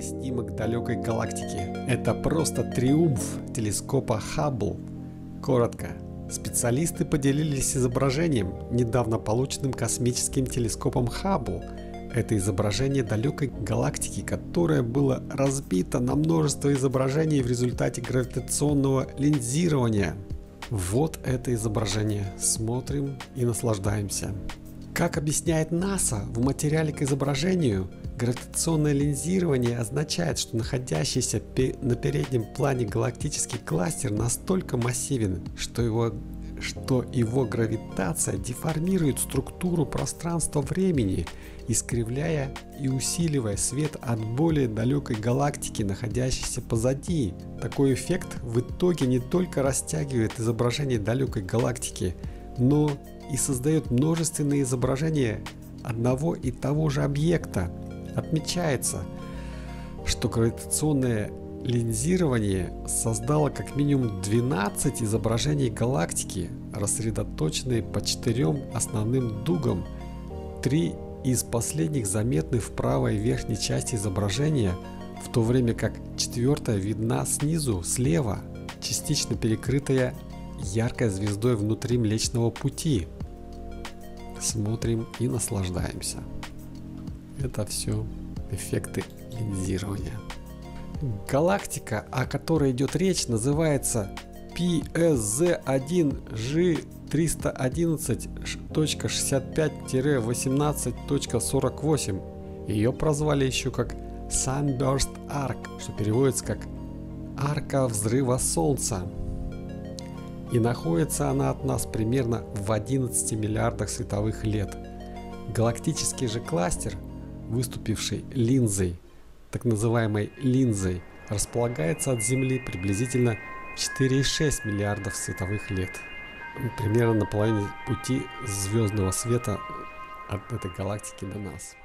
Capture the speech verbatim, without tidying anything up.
снимок далекой галактики. Это просто триумф телескопа Хаббл. Коротко. Специалисты поделились изображением, недавно полученным космическим телескопом Хаббл. Это изображение далекой галактики, которое было разбито на множество изображений в результате гравитационного линзирования. Вот это изображение. Смотрим и наслаждаемся. Как объясняет НАСА, в материале к изображению гравитационное линзирование означает, что находящийся на переднем плане галактический кластер настолько массивен, что его, что его гравитация деформирует структуру пространства-времени, искривляя и усиливая свет от более далекой галактики, находящейся позади. Такой эффект в итоге не только растягивает изображение далекой галактики, но и создает множественные изображения одного и того же объекта. Отмечается, что гравитационное линзирование создало как минимум двенадцать изображений галактики, рассредоточенные по четырем основным дугам. Три из последних заметны в правой верхней части изображения, в то время как четвертая видна снизу, слева, частично перекрытая яркой звездой внутри Млечного Пути. Смотрим и наслаждаемся. Это все эффекты линзирования. Галактика, о которой идет речь, называется пи эс зет один джи триста одиннадцать точка шестьдесят пять восемнадцать точка сорок восемь. Ее прозвали еще как Sunburst Arc, что переводится как арка взрыва Солнца. И находится она от нас примерно в одиннадцати миллиардах световых лет. Галактический же кластер, выступивший линзой, так называемой линзой, располагается от Земли приблизительно четыре и шесть миллиардов световых лет. Примерно на половине пути звездного света от этой галактики до нас.